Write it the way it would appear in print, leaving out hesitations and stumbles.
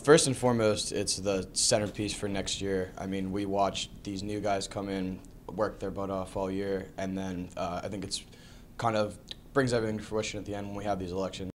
first and foremost, it's the centerpiece for next year. I mean, we watched these new guys come in, work their butt off all year, and then I think it's kind of brings everything to fruition at the end when we have these elections.